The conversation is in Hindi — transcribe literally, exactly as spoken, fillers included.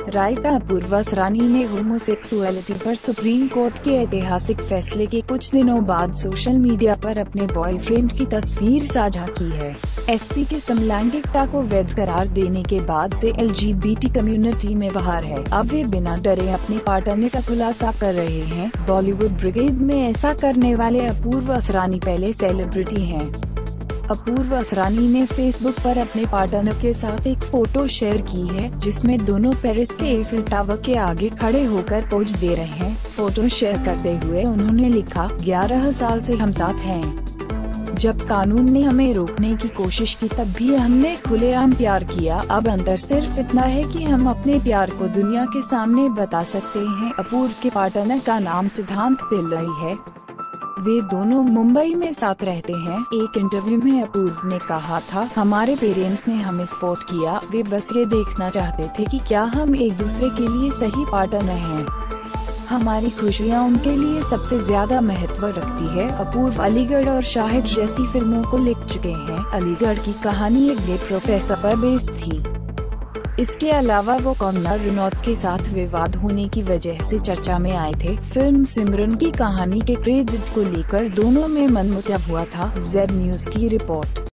रायता अपूर्वा असरानी ने होमोसेक्सुअलिटी पर सुप्रीम कोर्ट के ऐतिहासिक फैसले के कुछ दिनों बाद सोशल मीडिया पर अपने बॉयफ्रेंड की तस्वीर साझा की है। एससी के समलैंगिकता को वैध करार देने के बाद से एलजीबीटी कम्युनिटी में बाहर है। अब वे बिना डरे अपने पार्टनर का खुलासा कर रहे हैं। बॉलीवुड ब्रिगेड में ऐसा करने वाले अपूर्वा असरानी पहले सेलिब्रिटी हैं। अपूर्वा असरानी ने फेसबुक पर अपने पार्टनर के साथ एक फोटो शेयर की है, जिसमें दोनों पेरिस के एफिल टावर के आगे खड़े होकर पोज दे रहे हैं। फोटो शेयर करते हुए उन्होंने लिखा, ग्यारह साल से हम साथ हैं। जब कानून ने हमें रोकने की कोशिश की तब भी हमने खुलेआम प्यार किया। अब अंतर सिर्फ इतना है कि हम अपने प्यार को दुनिया के सामने बता सकते हैं। अपूर्व के पार्टनर का नाम सिद्धांत पिल्लई है। वे दोनों मुंबई में साथ रहते हैं। एक इंटरव्यू में अपूर्व ने कहा था, हमारे पेरेंट्स ने हमें सपोर्ट किया। वे बस ये देखना चाहते थे कि क्या हम एक दूसरे के लिए सही पार्टनर हैं। हमारी खुशियाँ उनके लिए सबसे ज्यादा महत्व रखती है। अपूर्व अलीगढ़ और शाहिद जैसी फिल्मों को लिख चुके हैं। अलीगढ़ की कहानी एक गे प्रोफेसर पर बेस्ड थी। इसके अलावा वो कंगना रनौत के साथ विवाद होने की वजह से चर्चा में आए थे। फिल्म सिमरन की कहानी के क्रेडिट को लेकर दोनों में मनमुटाव हुआ था। जेड न्यूज की रिपोर्ट।